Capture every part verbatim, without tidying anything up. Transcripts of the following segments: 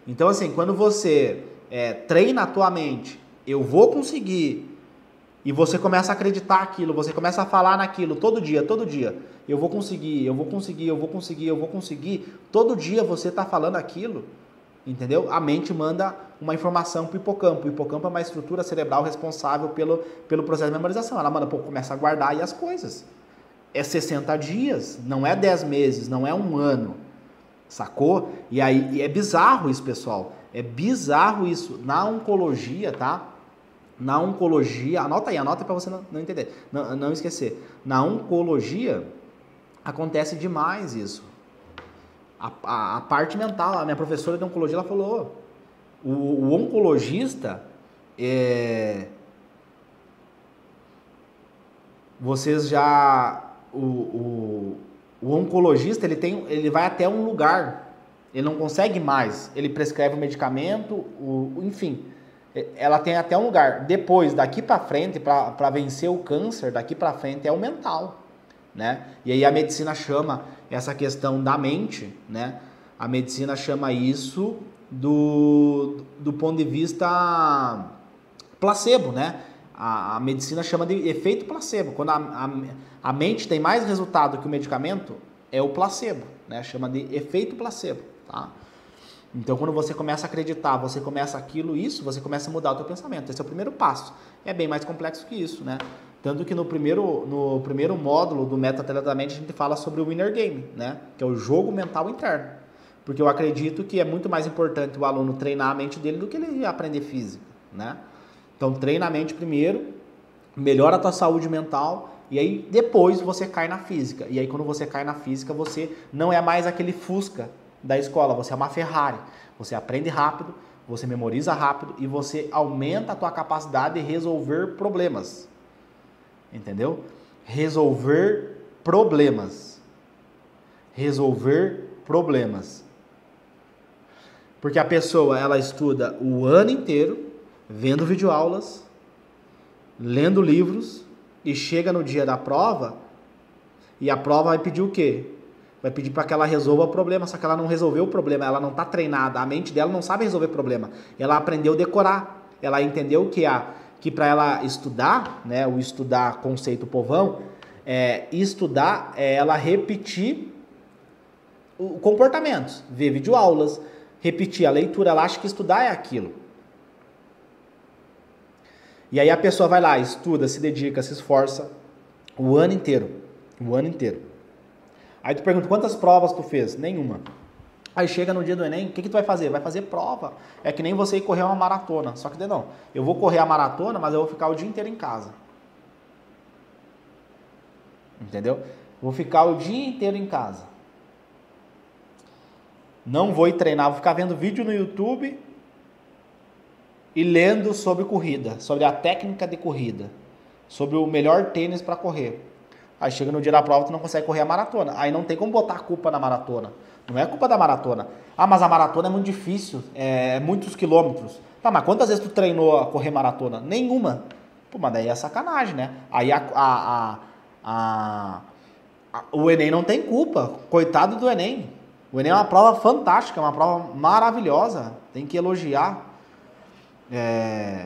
Então, assim, quando você é, treina a tua mente, eu vou conseguir, e você começa a acreditar aquilo, você começa a falar naquilo todo dia, todo dia, eu vou conseguir, eu vou conseguir, eu vou conseguir, eu vou conseguir, todo dia você está falando aquilo, entendeu? A mente manda uma informação para o hipocampo. O hipocampo é uma estrutura cerebral responsável pelo, pelo processo de memorização. Ela manda, pô, começa a guardar aí as coisas. É sessenta dias, não é dez meses, não é um ano, sacou? E aí e é bizarro isso, pessoal. É bizarro isso. Na oncologia, tá? Na oncologia, anota aí, anota para você não, não entender, não, não esquecer. Na oncologia, acontece demais isso. A, a, a parte mental, a minha professora de oncologia, ela falou, o, o oncologista, é, vocês já, o, o, o oncologista, ele, tem, ele vai até um lugar, ele não consegue mais, ele prescreve o medicamento, o, enfim, ela tem até um lugar. Depois, daqui para frente, para vencer o câncer, daqui para frente é o mental, né? E aí a medicina chama essa questão da mente, né? A medicina chama isso do, do ponto de vista placebo, né? A, a medicina chama de efeito placebo. Quando a, a, a mente tem mais resultado que o medicamento, é o placebo, né? Chama de efeito placebo, tá? Então, quando você começa a acreditar, você começa aquilo, isso, você começa a mudar o teu pensamento. Esse é o primeiro passo. É bem mais complexo que isso, né? Tanto que no primeiro, no primeiro módulo do Meta da Mente, a gente fala sobre o Inner Game, né? Que é o jogo mental interno. Porque eu acredito que é muito mais importante o aluno treinar a mente dele do que ele aprender física, né? Então, treina a mente primeiro, melhora a tua saúde mental, e aí depois você cai na física. E aí, quando você cai na física, você não é mais aquele Fusca da escola, você é uma Ferrari. Você aprende rápido, você memoriza rápido e você aumenta a tua capacidade de resolver problemas. Entendeu? Resolver problemas. Resolver problemas. Porque a pessoa, ela estuda o ano inteiro, vendo videoaulas, lendo livros, e chega no dia da prova, e a prova vai pedir o quê? Vai pedir para que ela resolva o problema, só que ela não resolveu o problema, ela não está treinada, a mente dela não sabe resolver problema. Ela aprendeu a decorar, ela entendeu que, a, que para ela estudar, né, o estudar conceito povão, é, estudar é ela repetir o comportamento, ver videoaulas, repetir a leitura, ela acha que estudar é aquilo. E aí a pessoa vai lá, estuda, se dedica, se esforça o ano inteiro, o ano inteiro. Aí tu pergunta, quantas provas tu fez? Nenhuma. Aí chega no dia do Enem, o que, que tu vai fazer? Vai fazer prova. É que nem você ir correr uma maratona. Só que não, eu vou correr a maratona, mas eu vou ficar o dia inteiro em casa. Entendeu? Vou ficar o dia inteiro em casa. Não vou ir treinar, vou ficar vendo vídeo no YouTube e lendo sobre corrida, sobre a técnica de corrida, sobre o melhor tênis para correr. Aí chega no dia da prova, tu não consegue correr a maratona. Aí não tem como botar a culpa na maratona. Não é culpa da maratona. Ah, mas a maratona é muito difícil, é muitos quilômetros. Tá, mas quantas vezes tu treinou a correr maratona? Nenhuma. Pô, mas daí é sacanagem, né? Aí a, a, a, a, a, o Enem não tem culpa. Coitado do Enem. O Enem é uma prova fantástica, é uma prova maravilhosa. Tem que elogiar. É...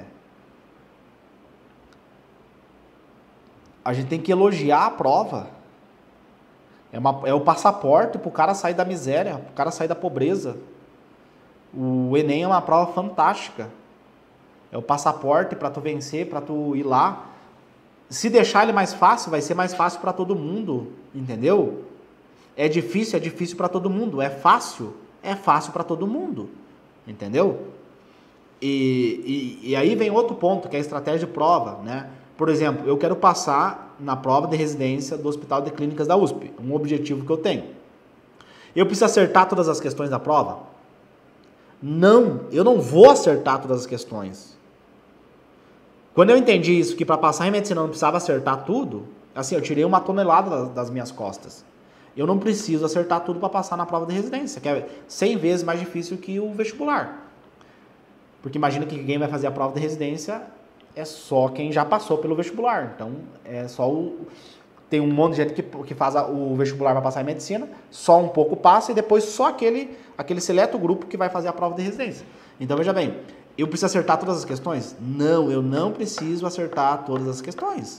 A gente tem que elogiar a prova. É, uma, é o passaporte para o cara sair da miséria, para o cara sair da pobreza. O Enem é uma prova fantástica. É o passaporte para tu vencer, para tu ir lá. Se deixar ele mais fácil, vai ser mais fácil para todo mundo, entendeu? É difícil, é difícil para todo mundo. É fácil, é fácil para todo mundo, entendeu? E, e, e aí vem outro ponto, que é a estratégia de prova, né? Por exemplo, eu quero passar na prova de residência do Hospital de Clínicas da U S P, um objetivo que eu tenho. Eu preciso acertar todas as questões da prova? Não, eu não vou acertar todas as questões. Quando eu entendi isso, que para passar em medicina eu não precisava acertar tudo, assim, eu tirei uma tonelada das minhas costas. Eu não preciso acertar tudo para passar na prova de residência, que é cem vezes mais difícil que o vestibular. Porque imagina que quem vai fazer a prova de residência é só quem já passou pelo vestibular. Então, é só o... Tem um monte de gente que, que faz a, o vestibular para passar em medicina, só um pouco passa e depois só aquele aquele seleto grupo que vai fazer a prova de residência. Então, veja bem, eu preciso acertar todas as questões? Não, eu não preciso acertar todas as questões.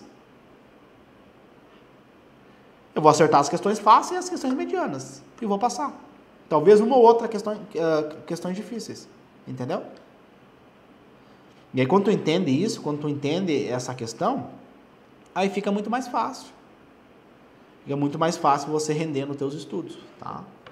Eu vou acertar as questões fáceis e as questões medianas. E vou passar. Talvez uma ou outra questão, uh, questões difíceis. Entendeu? E aí, quando tu entende isso, quando tu entende essa questão, aí fica muito mais fácil. Fica muito mais fácil você render nos teus estudos, tá?